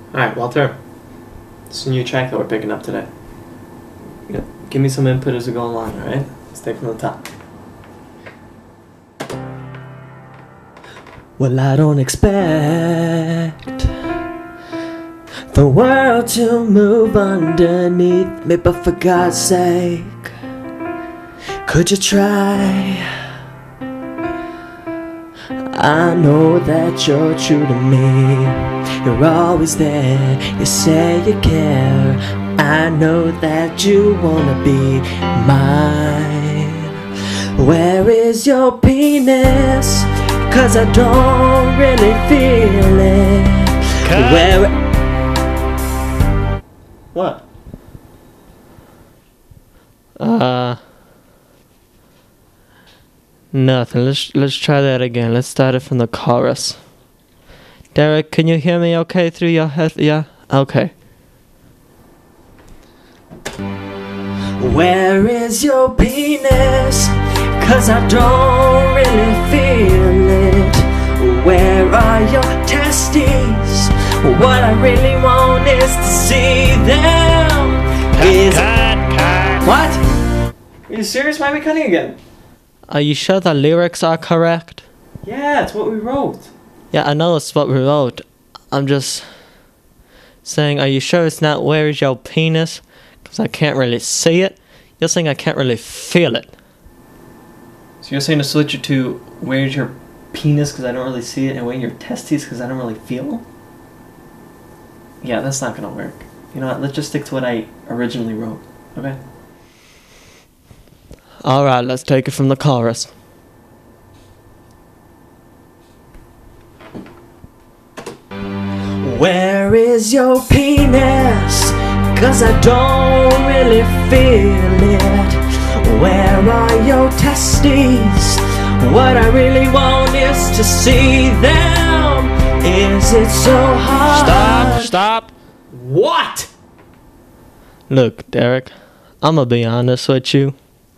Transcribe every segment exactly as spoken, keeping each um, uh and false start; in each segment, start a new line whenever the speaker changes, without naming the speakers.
Alright, Walter. It's a new track that we're picking up today. Yeah, give me some input as we go along, alright? Let's take from the top.
Well, I don't expect the world to move underneath me, but for God's sake, could you try? I know that you're true to me. You're always there. You say you care. I know that you wanna be mine. Where is your penis? Cause I don't really feel it.
Cut.
Where?
What?
Uh, nothing. Let's let's try that again. Let's start it from the chorus. Derek, can you hear me okay through your head? Yeah? Okay.
Where is your penis? Cause I don't really feel it. Where are your testes? What I really want is to see them.
Cut,
Is
cut, cut.
what?
Are you serious? Why are we cutting again?
Are you sure the lyrics are correct?
Yeah, it's what we wrote.
Yeah, I know it's what we wrote. I'm just saying, are you sure it's not where is your penis? Because I can't really see it. You're saying I can't really feel it.
So you're saying to switch it to where's your penis because I don't really see it, and where's your testes because I don't really feel them? Yeah, that's not gonna work. You know what, let's just stick to what I originally wrote, okay?
Alright, let's take it from the chorus.
Where is your penis? Cause I don't really feel it. Where are your testes? What I really want is to see them. Is it so hard?
Stop, stop.
What?
Look, Derek, I'm gonna be honest with you.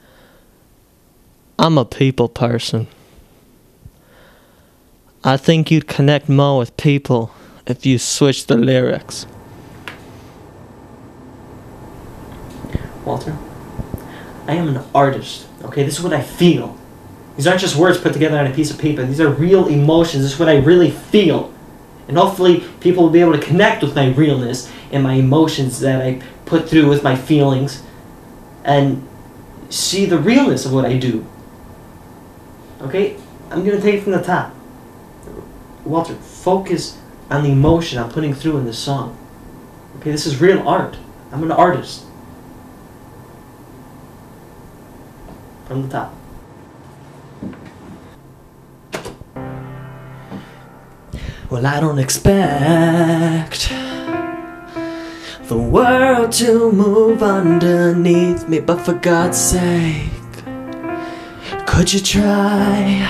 I'm a people person. I think you'd connect more with people if you switch the lyrics.
Walter, I am an artist, okay? This is what I feel. These aren't just words put together on a piece of paper. These are real emotions. This is what I really feel. And hopefully people will be able to connect with my realness and my emotions that I put through with my feelings and see the realness of what I do. Okay? I'm going to take it from the top. Walter, focus on the emotion I'm putting through in this song. Okay, this is real art. I'm an artist. From the top.
Well, I don't expect the world to move underneath me, but for God's sake, could you try?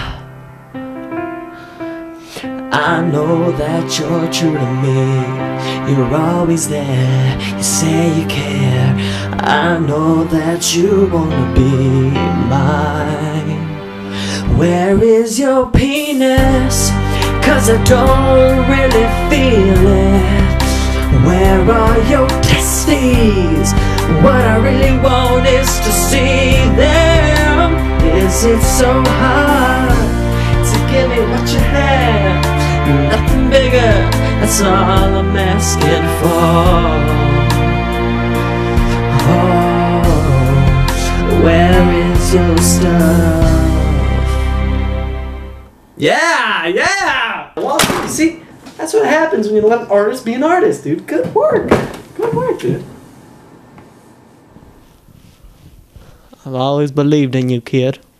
I know that you're true to me. You're always there. You say you care. I know that you wanna be mine. Where is your penis? Cause I don't really feel it. Where are your testes? What I really want is to see them. Is it so hard to give me what you have? Nothing bigger, that's all I'm asking for. Oh, where is your stuff?
Yeah, yeah! Well, you see, that's what happens when you let an artist be an artist, dude. Good work. Good work, dude.
I've always believed in you, kid.